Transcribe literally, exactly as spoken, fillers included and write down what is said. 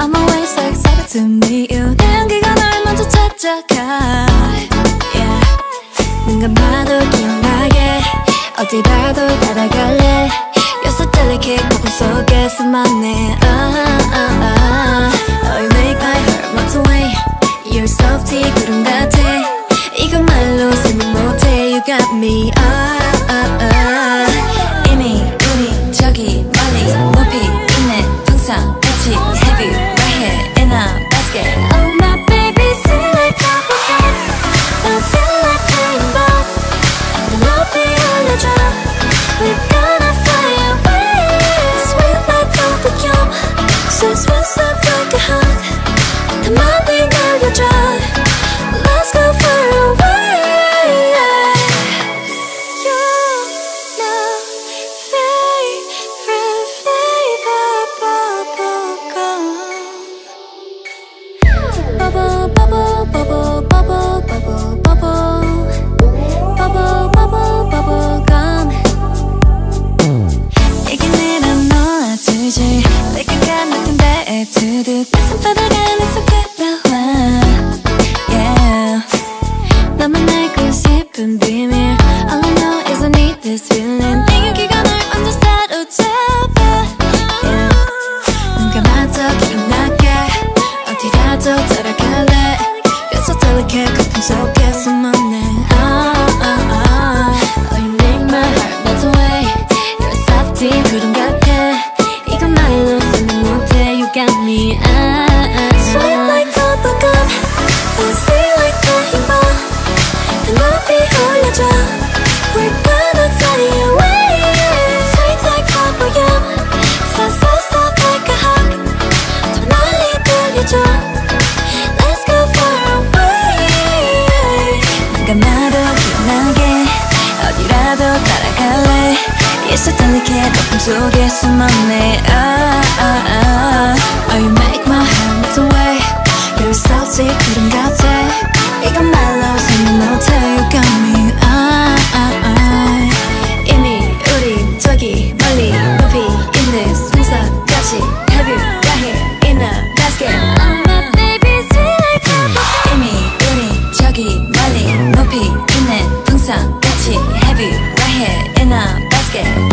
I'm always so excited to meet you. 내 향기가 널 먼저 찾아가. Yeah. 눈 감아도 기억나게 어디 봐도 따라갈래. You're so delicate 거품 속에 숨었네. uh, uh, uh. Oh, you make my heart melt away. You're softy 구름 같아. 이건 말로 설명 못해. You got me. uh, uh, uh. 이미 우리 저기 멀리 높이 있네. 풍선 같이 Have you right here in a basket. Oh my baby sing like bubblegum. Bouncing like rainbow. 내 높이 올려줘. We're gonna fly away. Sweet like bubblegum. So sweet soft like a hug. 더 많이 날려줘. Let's go far away. You're my favorite flavor bubblegum. Bubble, bubble, bubble, bubble, bubble, bubble. Bubble, bubble, bubble gum. 이게 내랑 놓아주지. 내가 가는 배에 두둑 손바닥 안에 속에 나와. Yeah. 너만 알고 싶은 비밀. All I know is I need this feeling. 내 향기가 널 완전 사로잡아. Yeah. 눈 감아도 기억나게 어디라도 따라갈래. You're so delicate 거품 속에 숨었네. oh, oh, oh. Oh, you make my heart melt away. You're a softie 구름 같아. 이건 말로 설명 못해. You got me. ah, ah, ah. Sweet like bubblegum. Bouncy like rainbow. 더 높이 올려줘. We're gonna fly away. Sweet like bubblegum. So so soft like a hug. 더 멀리 들려줘. Let's go far away. 눈 감아도 기억나게 어디라도 따라갈래. You're so delicate 거품 속에 숨었네. ah, ah, ah. Oh, you make my heart melt away. You're salty 구름 같아. 이건 말로 설명 못해. You got me. ah, ah, ah. 이미 우린 저기 멀리 높이 있는 풍선 같이 Have you right here in a basket. Oh my baby sweet like bubblegum. 이미 우린 저기 멀리 높이 있는 풍선 같이 Have you right here in a basket.